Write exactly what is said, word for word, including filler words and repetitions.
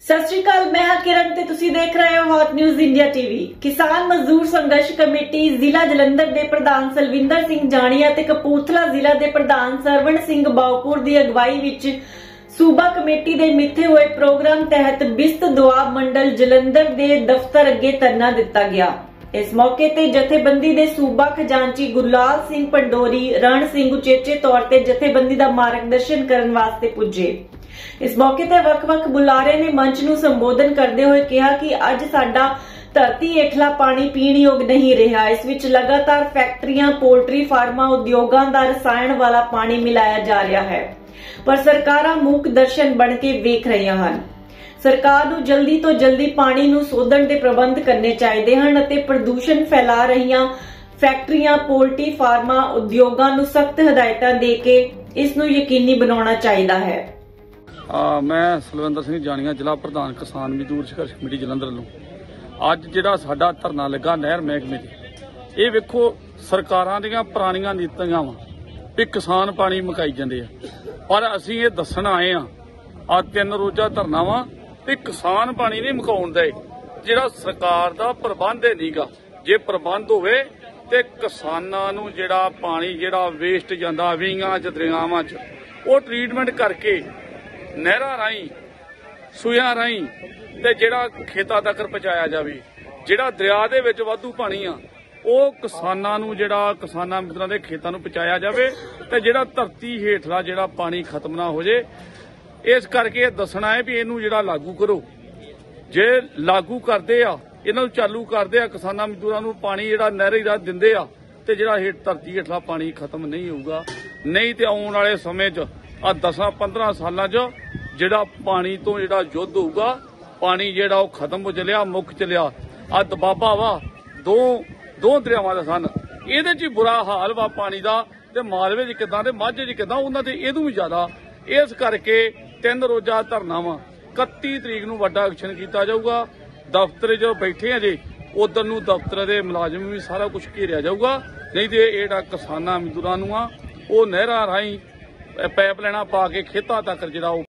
सत श्री अकाल, मैं हाँ किरण ते तुसी देख रहे हो हॉट न्यूज़ इंडिया टीवी। किसान मजदूर संघर्ष कमेटी जिला जलंधर दे प्रधान सलविंदर सिंह जानिया ते कपूरथला जिला दे प्रधान सरवण सिंह बावपुर दी अगवाई विच सूबा कमेटी दे मिथे हुए प्रोग्राम तहत बिस्त दुआब मंडल जलंधर दे दफ्तर अगे धरना दिता गया। इस मौके ते जथेबंदी दे सूबा खजांची गुरलाल सिंह पंडोरी रण सिंह उचेचे तौर ते जथेबंदी दा मार्गदर्शन करन वास्ते पुजे। इस मौके ते वख-वख बुलारे ने मंच नूं संबोधन करते हुए कहा कि अज साडा धरती हेठला पानी पीण योग नहीं रहा। इस विच लगातार फैक्ट्रियां, पोल्ट्री फार्मां, उद्योगां दा रसायन वाला पानी मिलाया जा रहा है, पर सरकारां मूक दर्शन बन के वेख रहियां हन। सरकार नूं जल्दी तो जल्दी पानी नूं सोधण दे प्रबंध करने चाहीदे हन अते प्रदूषण फैला रहियां फैक्ट्रियां, पोल्ट्री फार्मां, उद्योगां नूं सख्त हदायतां दे के इस नूं यकीनी बनाउणा चाहीदा है। आ, मैं सलविंदर सिंह जानिया जिला प्रधान किसान मजदूर संघर्ष कमेटी जलंधर ਵੱਲੋਂ ਅੱਜ ਜਿਹੜਾ ਸਾਡਾ ਧਰਨਾ ਲੱਗਾ ਨਹਿਰ ਮਹਿਕਮੇ ਤੇ ਇਹ ਵੇਖੋ ਸਰਕਾਰਾਂ ਦੀਆਂ ਪੁਰਾਣੀਆਂ ਨੀਤੀਆਂ ਵਾ ਵੀ ਕਿਸਾਨ ਪਾਣੀ ਮੁਕਾਈ ਜਾਂਦੇ ਆ, ਪਰ ਅਸੀਂ ਇਹ ਦੱਸਣ ਆਏ ਆ ਆ ਤਿੰਨ ਰੋਜ਼ਾ ਧਰਨਾ ਵਾ ਵੀ ਕਿਸਾਨ ਪਾਣੀ ਨਹੀਂ ਮੁਕਾਉਣ ਦੇ। ਜਿਹੜਾ ਸਰਕਾਰ ਦਾ ਪ੍ਰਬੰਧ ਨਹੀਂਗਾ, ਜੇ ਪ੍ਰਬੰਧ ਹੋਵੇ ਤੇ ਕਿਸਾਨਾਂ ਨੂੰ ਜਿਹੜਾ ਪਾਣੀ ਜਿਹੜਾ ਵੇਸਟ ਜਾਂਦਾ ਵੀਆਂ ਚ ਦਰਿਆਵਾਂ ਚ ਉਹ ਟ੍ਰੀਟਮੈਂਟ ਕਰਕੇ ਨਹਿਰਾਂ ਰਾਹੀਂ ਸੂਇਆਂ ਰਾਹੀਂ ਤੇ ਜਿਹੜਾ ਖੇਤਾਂ ਤੱਕ ਪਹੁੰਚਾਇਆ ਜਾਵੇ। ਜਿਹੜਾ ਦਰਿਆ ਦੇ ਵਿੱਚ ਵਾਧੂ ਪਾਣੀ ਆ ਉਹ ਕਿਸਾਨਾਂ ਨੂੰ ਜਿਹੜਾ ਕਿਸਾਨਾਂ ਮਿੱਤਰਾਂ ਦੇ ਖੇਤਾਂ ਨੂੰ ਪਹੁੰਚਾਇਆ ਜਾਵੇ ਤੇ ਜਿਹੜਾ ਧਰਤੀ ਹੇਠਲਾ ਜਿਹੜਾ ਪਾਣੀ ਖਤਮ ਨਾ ਹੋ ਜੇ। ਇਸ ਕਰਕੇ ਦੱਸਣਾ ਹੈ ਵੀ ਇਹਨੂੰ ਜਿਹੜਾ ਲਾਗੂ ਕਰੋ। ਜੇ ਲਾਗੂ ਕਰਦੇ ਆ, ਇਹਨਾਂ ਨੂੰ ਚਾਲੂ ਕਰਦੇ ਆ, ਕਿਸਾਨਾਂ ਮਜ਼ਦੂਰਾਂ ਨੂੰ ਪਾਣੀ ਜਿਹੜਾ ਨਹਿਰੀ ਰਾਹ ਦਿੰਦੇ ਆ ਤੇ ਜਿਹੜਾ ਹੇਠ ਧਰਤੀ ਹੇਠਲਾ ਪਾਣੀ ਖਤਮ ਨਹੀਂ ਹੋਊਗਾ। ਨਹੀਂ ਤੇ ਆਉਣ ਵਾਲੇ ਸਮੇਂ 'ਚ ਆ ਦਸਾਂ ਪੰਦਰਾਂ ਸਾਲਾਂ 'ਚ ਜਿਹੜਾ ਪਾਣੀ ਤੋਂ ਜਿਹੜਾ ਯੁੱਧ ਹੋਊਗਾ, ਪਾਣੀ ਜਿਹੜਾ ਉਹ ਖਤਮ ਹੋ ਚੱਲਿਆ, ਮੁੱਕ ਚੱਲਿਆ। ਆ ਦਬਾਬਾ ਵਾ ਦੋ ਦੋ ਦਰਿਆਵਾਂ ਦਾ ਸਨ, ਇਹਦੇ 'ਚ ਹੀ ਬੁਰਾ ਹਾਲ ਵਾ ਪਾਣੀ ਦਾ ਤੇ ਮਾਲਵੇ 'ਚ ਕਿੱਦਾਂ ਤੇ ਮਾਝੇ 'ਚ ਕਿੱਦਾਂ, ਉਹਨਾਂ ਤੇ ਇਹਦੋਂ ਵੀ ਜ਼ਿਆਦਾ। ਇਸ ਕਰਕੇ ਤਿੰਨ ਰੋਜ਼ਾ ਧਰਨਾ ਵਾ। ਇਕੱਤੀ ਤਰੀਕ ਨੂੰ ਵੱਡਾ ਐਕਸ਼ਨ ਕੀਤਾ ਜਾਊਗਾ। ਦਫ਼ਤਰ 'ਚ ਬੈਠੇ ਆ ਜੇ ਉਧਰ ਨੂੰ ਦਫ਼ਤਰ ਦੇ ਮੁਲਾਜ਼ਮ ਵੀ ਸਾਰਾ ਕੁਝ ਘੇਰਿਆ ਜਾਊਗਾ। ਨਹੀਂ ਤੇ ਇਹ ਜਿਹੜਾ ਕਿਸਾਨਾਂ ਮਜ਼ਦੂਰਾਂ ਨੂੰ ਆ ਉਹ ਨਹਿਰਾਂ ਰਾਹੀਂ ਪਾਈਪ ਲਾਈਨਾਂ ਪਾ ਕੇ ਖੇਤਾਂ ਤੱਕ ਜਿਹੜਾ